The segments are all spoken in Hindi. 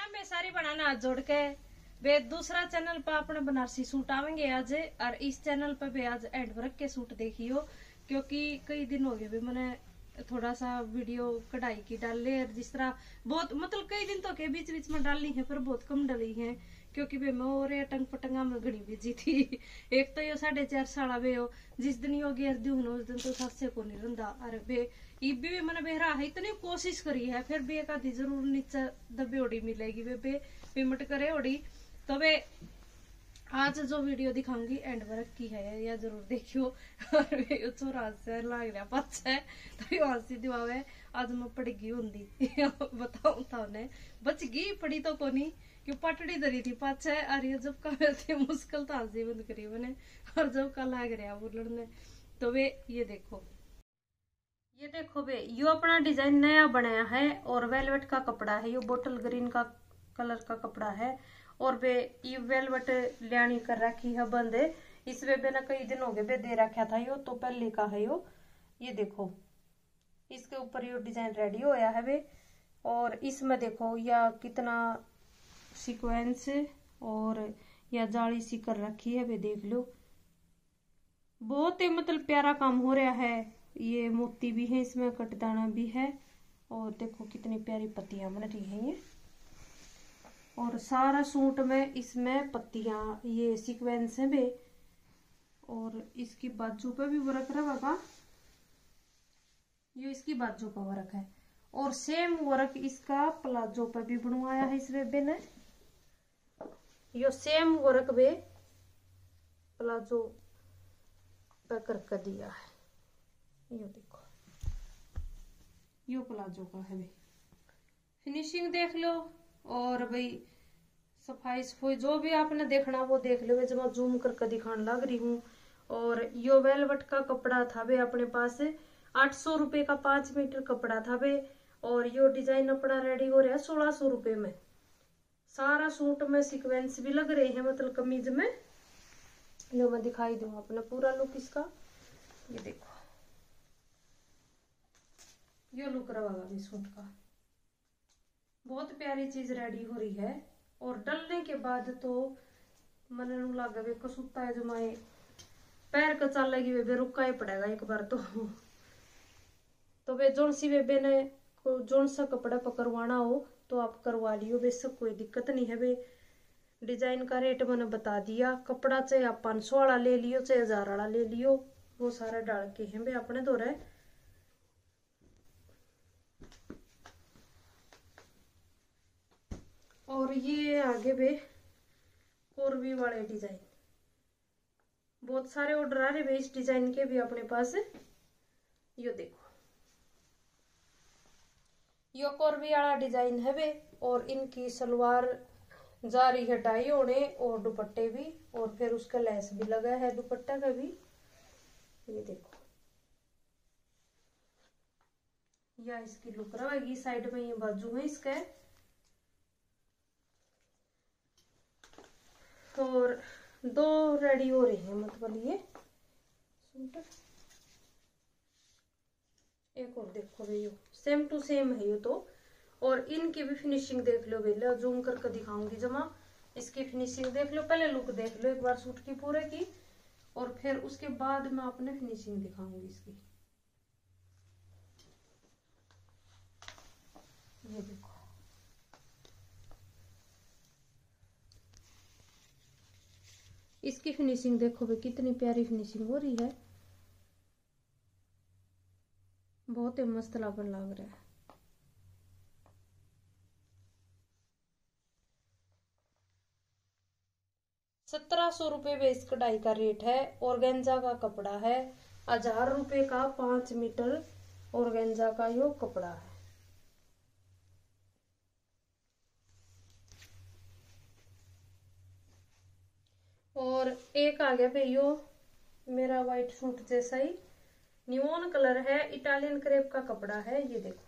मैं सारी बनाना हाथ जोड़ के वे दूसरा चैनल पर अपने बनारसी सूट आवेंगे आज, और इस चैनल पर भी आज एंड वर्क के सूट देखियो, क्योंकि कई दिन हो गए भी मैंने थोड़ा सा वीडियो कढ़ाई की डाल ले, और जिस तरह बहुत मतलब कई दिन तो के बीच बीच में डाली है पर बहुत कम डाली है, क्योंकि वे मैं और टंग पटंगा में घड़ी बिजी थी। एक तो यो 4.5 साल वे हो, जिस दिन यो गैस दी हूं उस दिन तो सासे को नहीं रंदा। अरे बे इब भी मैंने बेहरा है इतनी कोशिश करी है, फिर भी एक आधी जरूर नीचे दबे ओड़ी मिलेगी वे बे पेमेंट करे ओड़ी। तो वे आज जो वीडियो दिखाऊंगी एंड वर्क की है या जरूर देखियो। और वे छोरा से लाग रहा पच है तो यो हंसी दिवावे आज मैं पड़ गई होंगी। बताऊं था उन्हें बच गई पड़ी तो कोनी कि पटड़ी धरी थी पाछे, और ये जब का थी मुश्किल तो हंसी बंद करी मैंने, और जब का लाग रहा बोलने ने। तो वे ये देखो वे यो अपना डिजाइन नया बनाया है, और वेलवेट का कपड़ा है, यो बोटल ग्रीन का कलर का कपड़ा है, और वे ये वेलवेट लियानी कर रखी है बंद है। इस वे ना कई दिन हो गए बे दे रखा था यो, तो पहले का है यो। ये देखो इसके ऊपर यो डिजाइन रेडी होया है वे, और इसमें देखो या कितना सीक्वेंस और या जाली सी कर रखी है वे देख लो। बहुत ही मतलब प्यारा काम हो रहा है, ये मोती भी है इसमें, कटदाना भी है, और देखो कितनी प्यारी पत्तियां बन रही हैं ये। और सारा सूट में इसमें पत्तियां ये सीक्वेंस है बे, और इसकी बाजू पे भी वर्क रहेगा, ये इसकी बाजू का वर्क है, और सेम वर्क इसका प्लाजो पे भी बनवाया है इस बेबे ने। यो सेम वर्क बे प्लाजो पे करके दिया है, यो देखो यो प्लाजो का है बे। फिनिशिंग देख लो, और भाई सफाई सफाई जो भी आपने देखना वो देख लो, जब मैं जूम करके दिखाने लग रही हूँ। और यो वेलवेट का कपड़ा था बे अपने पास 800 रुपए का 5 मीटर कपड़ा था बे, और यो डिजाइन अपना रेडी हो रहा है 1600 रुपए में। सारा सूट में सीक्वेंस भी लग रहे हैं, मतलब कमीज में। यो मैं दिखाई दूं अपना पूरा लुक इसका, ये देखो यो लुक रहेगा इस सूट का। बहुत प्यारी चीज रेडी हो रही है, और डलने के बाद तो मन लगे वे कसूता है जमाए पैर का चलेगी वे रुका ही पड़ेगा एक बार तो वे जोन सी बेबे ने जोन सा कपड़ा पकड़वाना हो तो आप करवा लियो, बेशक कोई दिक्कत नहीं है। वे डिजाइन का रेट मैंने बता दिया, कपड़ा चाहे आप 500 वाला ले लियो चाहे 1000 वाला ले लियो, वो सारा डाल के हैं वे अपने दो रहे। और ये आगे वे कोरवी वाले डिजाइन, बहुत सारे ऑर्डर आ रहे वे इस डिजाइन के भी अपने पास। यो देखो यो कोरवी वाला डिजाइन है वे, और इनकी सलवार जा रही है डाई होने, और दुपट्टे भी, और फिर उसका लेस भी लगा है दुपट्टा का भी। ये देखो या इसकी लुक रहेगी, साइड में ये बाजू है इसका, और दो रेडी हो रहे हैं मतलब ये सूट। एक और देखो भैया सेम टू सेम है ये तो, और इनकी भी फिनिशिंग देख लो भैया, जूम करके दिखाऊंगी जमा। इसकी फिनिशिंग देख लो, पहले लुक देख लो एक बार सूट की पूरे की, और फिर उसके बाद मैं अपने फिनिशिंग दिखाऊंगी इसकी। ये देखो इसकी फिनिशिंग देखो भाई कितनी प्यारी फिनिशिंग हो रही है, बहुत ही मस्त लगन लग रहा है। ₹1700 इस कढ़ाई का रेट है, ऑर्गेन्जा का कपड़ा है, 1000 रुपए का 5 मीटर ऑर्गेन्जा का यो कपड़ा है। और एक आ गया भैया मेरा व्हाइट सूट जैसा ही नियोन कलर है, इटालियन क्रेप का कपड़ा है, ये देखो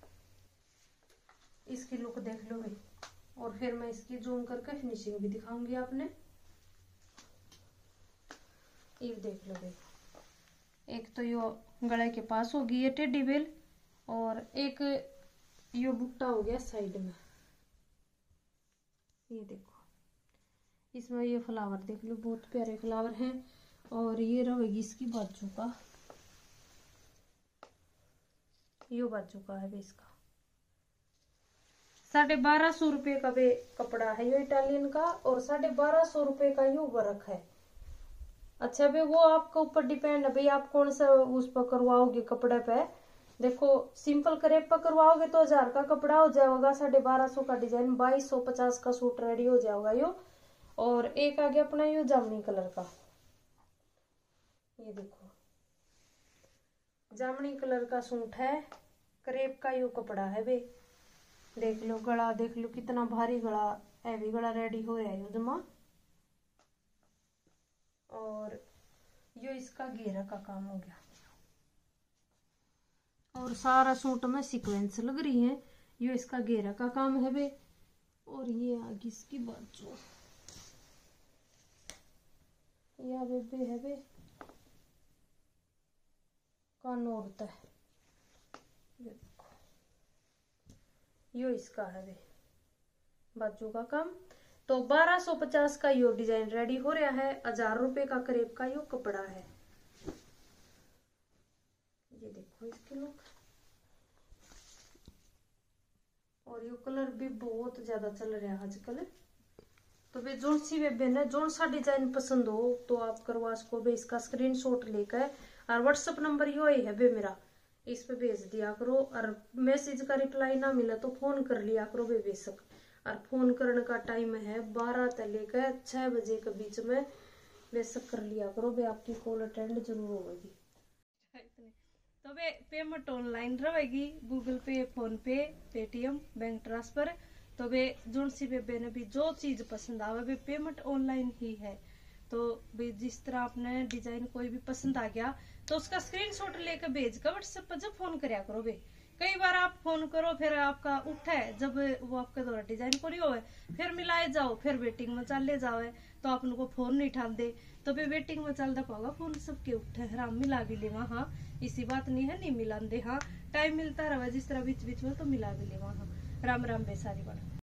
इसकी लुक देख लो भाई, और फिर मैं इसकी जूम करके फिनिशिंग भी दिखाऊंगी आपने। ये देख लो भाई, एक तो यो गले के पास होगी ये टेडी बेल, और एक यो बुट्टा हो गया साइड में, ये देखो, इसमें ये फ्लावर देख लो, बहुत प्यारे फ्लावर हैं। और ये रहेगी इसकी बाजू का, ये बाजू का है इसका 1250 रुपये का भी कपड़ा है ये इटालियन का, और 1250 रुपये का ये वर्क है। अच्छा भाई वो आपके ऊपर डिपेंड है भाई, आप कौन सा उस पर करवाओगे कपड़े पे। देखो सिंपल क्रेप पर करवाओगे तो 1000 का कपड़ा हो जाएगा, 1250 का डिजाइन, 2250 का सूट रेडी हो जाएगा यो। और एक आ गया अपना यो जामुनी कलर का, ये देखो जामुनी कलर का सूट है, क्रेप का यो कपड़ा है बे। देख लो गला, देख लो कितना भारी गला, हैवी गला रेडी हो रहा है यो जमा। और यो इसका घेरा का काम हो गया, और सारा सूट में सीक्वेंस लग रही है, यो इसका घेरा का काम है बे। और ये आगे इसकी बाजू, या बेबे है बे कान औरत है, ये देखो यो इसका है बे बाजू का काम। तो 1250 का यो डिजाइन रेडी हो रहा है, 1000 रुपये का करीब का यो कपड़ा है। ये देखो इसके लुक, और यो कलर भी बहुत ज्यादा चल रहा है आजकल। तो वे जोन सी बेबे ने जोन सा डिजाइन पसंद हो तो आप करवा सको बे, इसका स्क्रीनशॉट लेकर, और व्हाट्सएप नंबर यो ही है बे मेरा, इस पे भेज दिया करो। और मैसेज का रिप्लाई ना मिला तो फोन कर लिया करो बे बेशक। और फोन करने का टाइम है 12 से लेकर 6 बजे के बीच में, बेशक कर लिया करो बे, आपकी कॉल अटेंड जरूर होगी। तो बे पेमेंट ऑनलाइन रहेगी, Google Pay, PhonePe, Paytm, bank transfer. तो वे जोन सी बेबे ने भी जो चीज पसंद आवे वे पेमेंट ऑनलाइन ही है। तो वे जिस तरह आपने डिजाइन कोई भी पसंद आ गया तो उसका स्क्रीनशॉट लेकर भेज कर व्हाट्सएप पर जब फोन कराया करो बे। कई बार आप फोन करो फिर आपका उठे, जब वो आपके द्वारा डिजाइन पूरी हो फिर मिलाए जाओ, फिर वेटिंग में चले जाओ तो आप उनको फोन नहीं उठा दे, तो भी वेटिंग में चलता पाओगा फोन सबके उठे हम मिला भी लेवा। हाँ इसी बात नहीं है नहीं मिला दे, हाँ टाइम मिलता रहा जिस तरह बीच बीच में तो मिला भी लेवा। हाँ राम राम बेसारी बात।